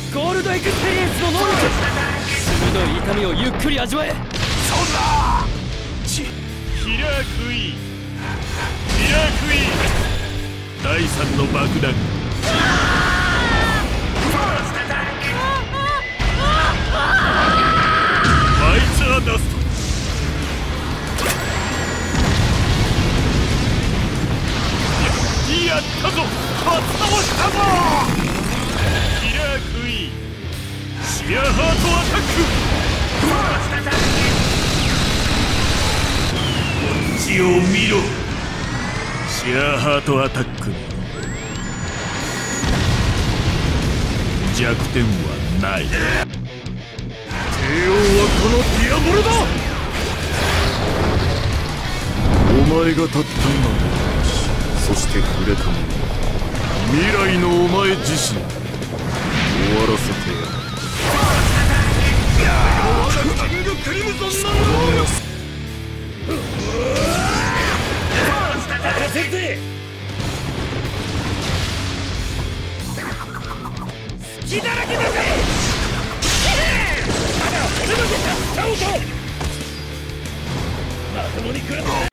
ゴールドエクスペリエンスの能力。鋭い痛みをゆっくり味わえ。 そんなキラークイーン、キラークイーン、第3の爆弾。ファイザーダスト。やったぞ、初倒したぞ。キラークイーン、シアハートアタック。こっちを見ろ。シアハートアタック。弱点はない。帝王はこのディアボロだ。お前がたった今そして触れたもの、未来のお前自身終わらせてやる。我がキングクリムゾンの能力。任せて。隙だらけだぜ。まだ骨まで使おうと。まともに来るぞ。